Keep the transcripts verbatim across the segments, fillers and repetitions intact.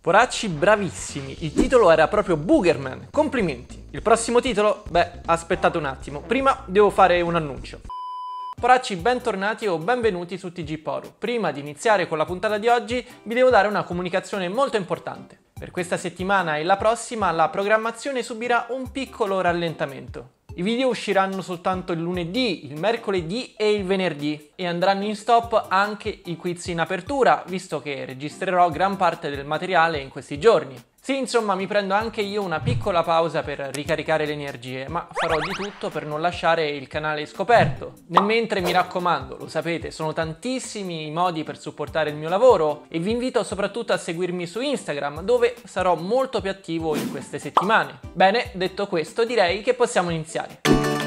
Poracci bravissimi, il titolo era proprio Boogerman, complimenti. Il prossimo titolo? Beh, aspettate un attimo, prima devo fare un annuncio. Poracci, bentornati o benvenuti su T G Poru. Prima di iniziare con la puntata di oggi vi devo dare una comunicazione molto importante. Per questa settimana e la prossima la programmazione subirà un piccolo rallentamento. I video usciranno soltanto il lunedì, il mercoledì e il venerdì e andranno in stop anche i quiz in apertura, visto che registrerò gran parte del materiale in questi giorni. Sì, insomma, mi prendo anche io una piccola pausa per ricaricare le energie, ma farò di tutto per non lasciare il canale scoperto. Nel mentre, mi raccomando, lo sapete, sono tantissimi i modi per supportare il mio lavoro e vi invito soprattutto a seguirmi su Instagram, dove sarò molto più attivo in queste settimane. Bene, detto questo, direi che possiamo iniziare.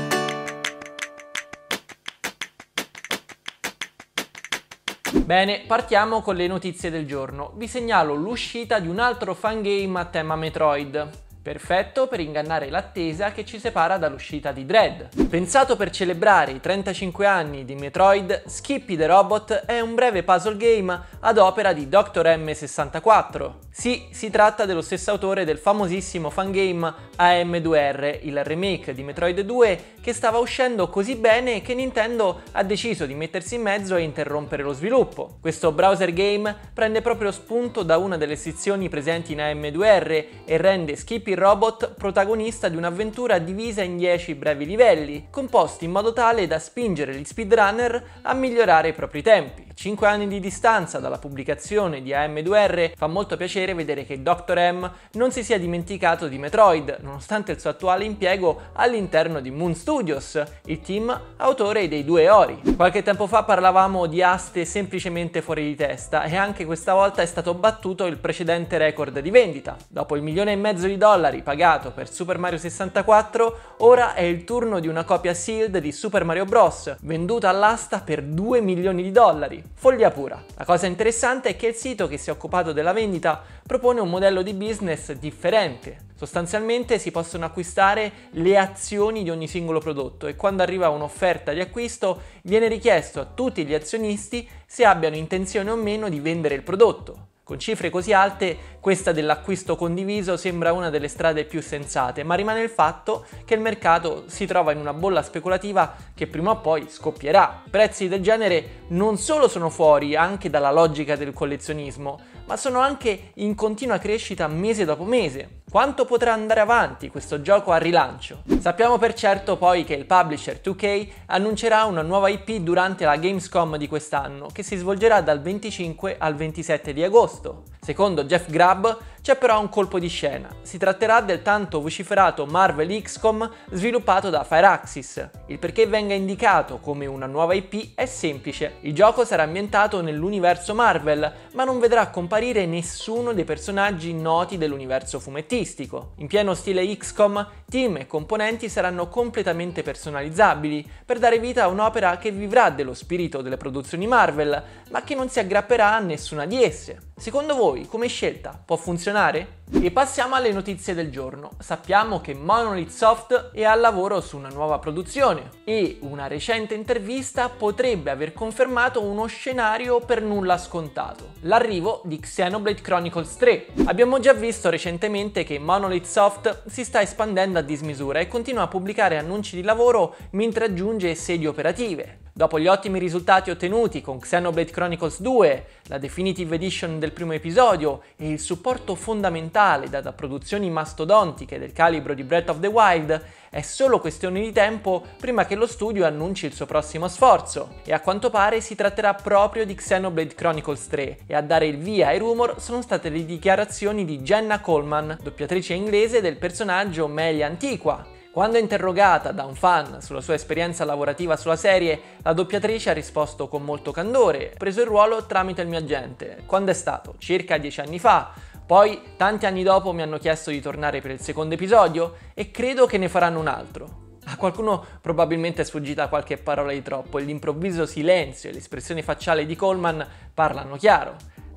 Bene, partiamo con le notizie del giorno. Vi segnalo l'uscita di un altro fangame a tema Metroid. Perfetto per ingannare l'attesa che ci separa dall'uscita di Dread. Pensato per celebrare i trentacinque anni di Metroid, Skippy the Robot è un breve puzzle game ad opera di Doctor M sessantaquattro. Sì, si tratta dello stesso autore del famosissimo fangame A M due R, il remake di Metroid due che stava uscendo così bene che Nintendo ha deciso di mettersi in mezzo e interrompere lo sviluppo. Questo browser game prende proprio spunto da una delle sezioni presenti in A M due R e rende Skippy il robot protagonista di un'avventura divisa in dieci brevi livelli, composti in modo tale da spingere gli speedrunner a migliorare i propri tempi. A cinque anni di distanza dalla pubblicazione di A M due R fa molto piacere vedere che Doctor M non si sia dimenticato di Metroid, nonostante il suo attuale impiego all'interno di Moon Studios, il team autore dei due Ori. Qualche tempo fa parlavamo di aste semplicemente fuori di testa e anche questa volta è stato battuto il precedente record di vendita. Dopo il milione e mezzo di dollari pagato per Super Mario sessantaquattro, ora è il turno di una copia sealed di Super Mario Bros, venduta all'asta per due milioni di dollari. Follia pura. La cosa interessante è che il sito che si è occupato della vendita propone un modello di business differente. Sostanzialmente si possono acquistare le azioni di ogni singolo prodotto e quando arriva un'offerta di acquisto viene richiesto a tutti gli azionisti se abbiano intenzione o meno di vendere il prodotto. Con cifre così alte, questa dell'acquisto condiviso sembra una delle strade più sensate, ma rimane il fatto che il mercato si trova in una bolla speculativa che prima o poi scoppierà. Prezzi del genere non solo sono fuori anche dalla logica del collezionismo, ma sono anche in continua crescita mese dopo mese. Quanto potrà andare avanti questo gioco a rilancio? Sappiamo per certo poi che il publisher due K annuncerà una nuova I P durante la Gamescom di quest'anno, che si svolgerà dal venticinque al ventisette di agosto. Secondo Jeff Grubb c'è però un colpo di scena. Si tratterà del tanto vociferato Marvel X COM sviluppato da Firaxis. Il perché venga indicato come una nuova I P è semplice. Il gioco sarà ambientato nell'universo Marvel, ma non vedrà comparire nessuno dei personaggi noti dell'universo fumettistico. In pieno stile X COM, team e componenti saranno completamente personalizzabili per dare vita a un'opera che vivrà dello spirito delle produzioni Marvel, ma che non si aggrapperà a nessuna di esse. Secondo voi, come scelta, può funzionare? E passiamo alle notizie del giorno. Sappiamo che Monolith Soft è al lavoro su una nuova produzione e una recente intervista potrebbe aver confermato uno scenario per nulla scontato: l'arrivo di Xenoblade Chronicles tre. Abbiamo già visto recentemente che Monolith Soft si sta espandendo a dismisura e continua a pubblicare annunci di lavoro mentre aggiunge sedi operative. Dopo gli ottimi risultati ottenuti con Xenoblade Chronicles due, la Definitive Edition del primo episodio e il supporto fondamentale da, da produzioni mastodontiche del calibro di Breath of the Wild, è solo questione di tempo prima che lo studio annunci il suo prossimo sforzo, e a quanto pare si tratterà proprio di Xenoblade Chronicles tre, e a dare il via ai rumor sono state le dichiarazioni di Jenna Coleman, doppiatrice inglese del personaggio Melia Antiqua. Quando interrogata da un fan sulla sua esperienza lavorativa sulla serie, la doppiatrice ha risposto con molto candore: ho preso il ruolo tramite il mio agente. Quando è stato? Circa dieci anni fa. Poi, tanti anni dopo, mi hanno chiesto di tornare per il secondo episodio e credo che ne faranno un altro. A qualcuno probabilmente è sfuggita qualche parola di troppo e l'improvviso silenzio e l'espressione facciale di Coleman parlano chiaro.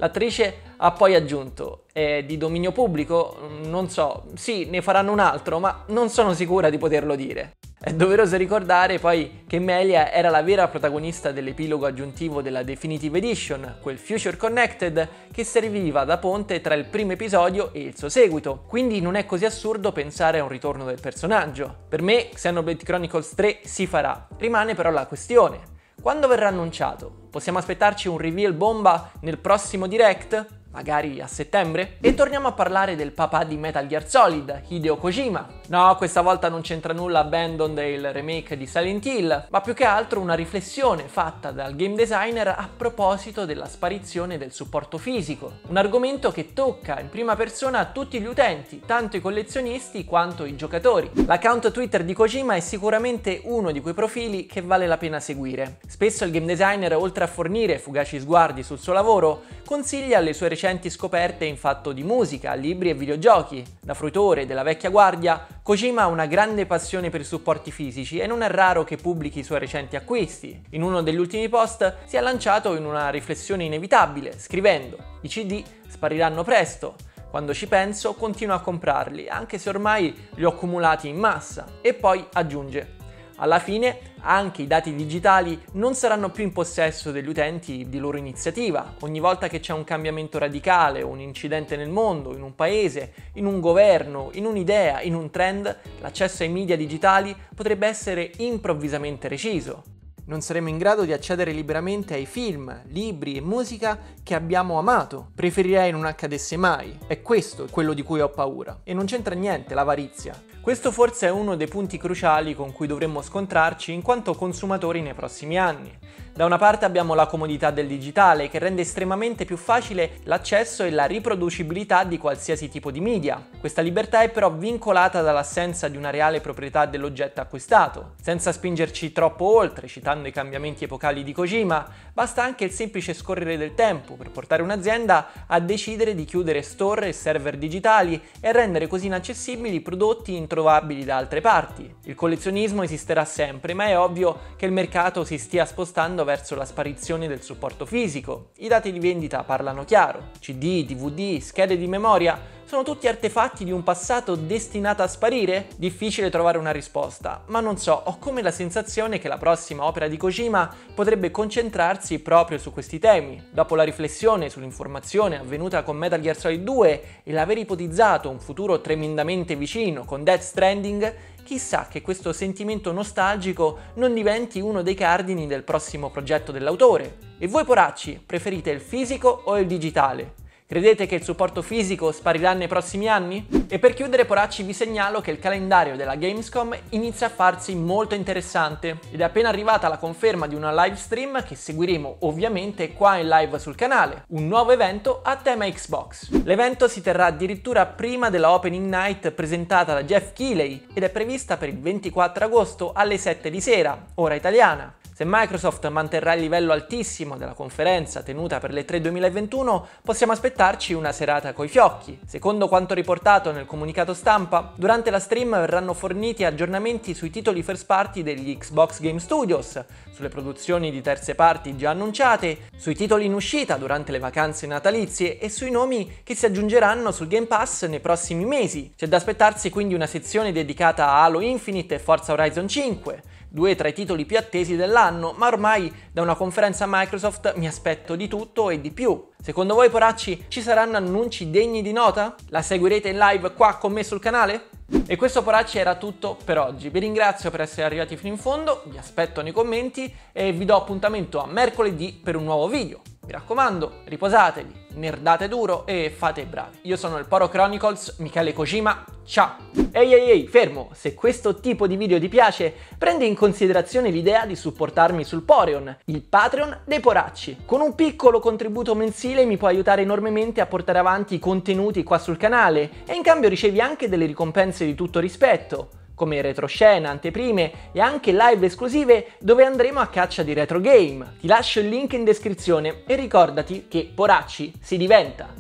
L'attrice ha poi aggiunto: è di dominio pubblico? Non so, sì, ne faranno un altro, ma non sono sicura di poterlo dire. È doveroso ricordare poi che Melia era la vera protagonista dell'epilogo aggiuntivo della Definitive Edition, quel Future Connected che serviva da ponte tra il primo episodio e il suo seguito, quindi non è così assurdo pensare a un ritorno del personaggio. Per me Xenoblade Chronicles tre si farà, rimane però la questione: quando verrà annunciato? Possiamo aspettarci un reveal bomba nel prossimo direct? Magari a settembre? E torniamo a parlare del papà di Metal Gear Solid, Hideo Kojima. No, questa volta non c'entra nulla Abandoned e il remake di Silent Hill, ma più che altro una riflessione fatta dal game designer a proposito della sparizione del supporto fisico. Un argomento che tocca in prima persona tutti gli utenti, tanto i collezionisti quanto i giocatori. L'account Twitter di Kojima è sicuramente uno di quei profili che vale la pena seguire. Spesso il game designer, oltre a fornire fugaci sguardi sul suo lavoro, consiglia le sue recenti scoperte in fatto di musica, libri e videogiochi. Da fruitore della vecchia guardia, Kojima ha una grande passione per i supporti fisici e non è raro che pubblichi i suoi recenti acquisti. In uno degli ultimi post si è lanciato in una riflessione inevitabile, scrivendo: i C D spariranno presto. Quando ci penso continuo a comprarli, anche se ormai li ho accumulati in massa. E poi aggiunge: alla fine anche i dati digitali non saranno più in possesso degli utenti di loro iniziativa. Ogni volta che c'è un cambiamento radicale, un incidente nel mondo, in un paese, in un governo, in un'idea, in un trend, l'accesso ai media digitali potrebbe essere improvvisamente reciso. Non saremo in grado di accedere liberamente ai film, libri e musica che abbiamo amato. Preferirei non accadesse mai. È questo quello di cui ho paura. E non c'entra niente l'avarizia. Questo forse è uno dei punti cruciali con cui dovremmo scontrarci in quanto consumatori nei prossimi anni. Da una parte abbiamo la comodità del digitale che rende estremamente più facile l'accesso e la riproducibilità di qualsiasi tipo di media. Questa libertà è però vincolata dall'assenza di una reale proprietà dell'oggetto acquistato. Senza spingerci troppo oltre, citando i cambiamenti epocali di Kojima, basta anche il semplice scorrere del tempo per portare un'azienda a decidere di chiudere store e server digitali e rendere così inaccessibili prodotti introvabili da altre parti. Il collezionismo esisterà sempre, ma è ovvio che il mercato si stia spostando verso la sparizione del supporto fisico. I dati di vendita parlano chiaro. C D, D V D, schede di memoria sono tutti artefatti di un passato destinato a sparire? Difficile trovare una risposta, ma non so, ho come la sensazione che la prossima opera di Kojima potrebbe concentrarsi proprio su questi temi. Dopo la riflessione sull'informazione avvenuta con Metal Gear Solid due e l'aver ipotizzato un futuro tremendamente vicino con Death Stranding, chissà che questo sentimento nostalgico non diventi uno dei cardini del prossimo progetto dell'autore. E voi poracci, preferite il fisico o il digitale? Credete che il supporto fisico sparirà nei prossimi anni? E per chiudere, poracci, vi segnalo che il calendario della Gamescom inizia a farsi molto interessante ed è appena arrivata la conferma di una live stream che seguiremo ovviamente qua in live sul canale, un nuovo evento a tema Xbox. L'evento si terrà addirittura prima della opening night presentata da Jeff Keighley ed è prevista per il ventiquattro agosto alle sette di sera, ora italiana. Se Microsoft manterrà il livello altissimo della conferenza tenuta per le tre duemilaventuno, possiamo aspettarci una serata coi fiocchi. Secondo quanto riportato nel comunicato stampa, durante la stream verranno forniti aggiornamenti sui titoli first party degli Xbox Game Studios, sulle produzioni di terze parti già annunciate, sui titoli in uscita durante le vacanze natalizie e sui nomi che si aggiungeranno sul Game Pass nei prossimi mesi. C'è da aspettarsi quindi una sezione dedicata a Halo Infinite e Forza Horizon cinque, due tra i titoli più attesi dell'anno, ma ormai da una conferenza Microsoft mi aspetto di tutto e di più. Secondo voi, poracci, ci saranno annunci degni di nota? La seguirete in live qua con me sul canale? E questo, poracci, era tutto per oggi. Vi ringrazio per essere arrivati fino in fondo, vi aspetto nei commenti e vi do appuntamento a mercoledì per un nuovo video. Mi raccomando, riposatevi, nerdate duro e fate i bravi. Io sono il Poro Chronicles, Michele Kojima, ciao! Ehi ehi ehi, fermo! Se questo tipo di video ti piace, prendi in considerazione l'idea di supportarmi sul Poreon, il Patreon dei poracci. Con un piccolo contributo mensile mi puoi aiutare enormemente a portare avanti i contenuti qua sul canale e in cambio ricevi anche delle ricompense di tutto rispetto, come retroscena, anteprime e anche live esclusive dove andremo a caccia di retro game. Ti lascio il link in descrizione e ricordati che poracci si diventa.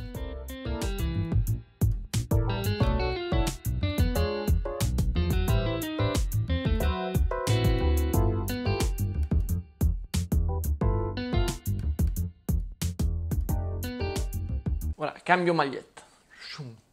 Ora cambio maglietta.